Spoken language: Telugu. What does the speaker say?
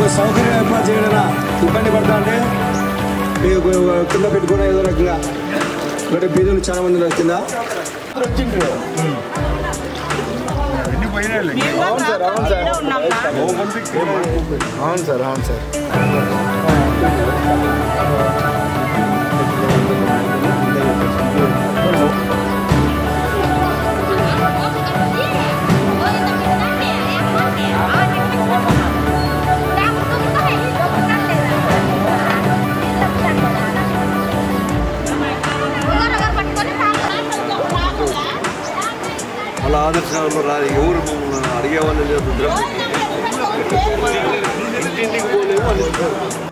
మాకు సౌకర్యం ఏర్పాటు చేయడం ఇబ్బంది పడతా అంటే మీకు కింద పెట్టుకున్న ఏదో రకంగా ఇక్కడ బీదులు చాలా మంది కింద వచ్చిండ్రు. అవును సార్ అవును సార్ అవును సార్ అవును సార్ అలా ఆదర్శంలో రాదు ఎవరు అడిగే వాళ్ళు లేదు ఇంటింటికి పోలేము.